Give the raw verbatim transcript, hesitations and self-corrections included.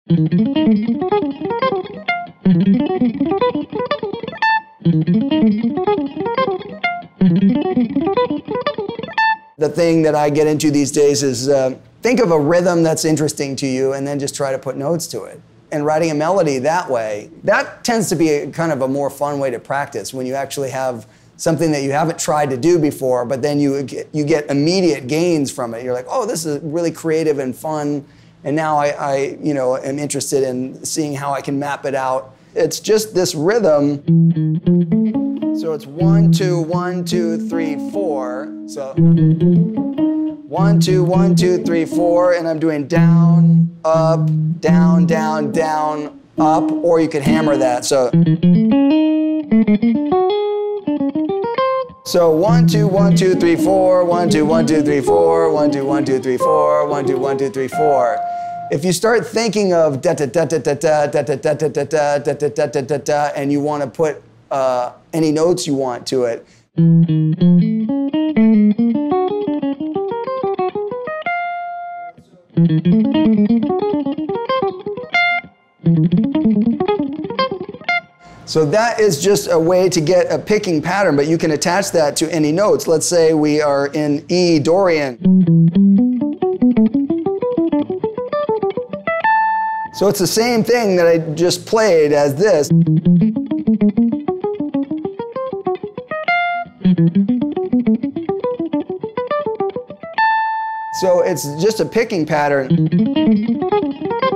The thing that I get into these days is uh, think of a rhythm that's interesting to you and then just try to put notes to it. And writing a melody that way, that tends to be a, kind of a more fun way to practice when you actually have something that you haven't tried to do before, but then you get, you get immediate gains from it. You're like, oh, this is really creative and fun, and now I, I you know, am interested in seeing how I can map it out. It's just this rhythm. So it's one, two, one, two, three, four. So one, two, one, two, three, four, and I'm doing down, up, down, down, down, up, or you could hammer that. So, so one, two, one, two, three, four, one, two, one, two, three, four, one, two, one, two, three, four, one, two, one, two, three, four. If you start thinking of da da da da da da da da da da da da da da da da da da, and you want to put uh, any notes you want to it. So that is just a way to get a picking pattern, but you can attach that to any notes. Let's say we are in E Dorian. So it's the same thing that I just played as this. So it's just a picking pattern.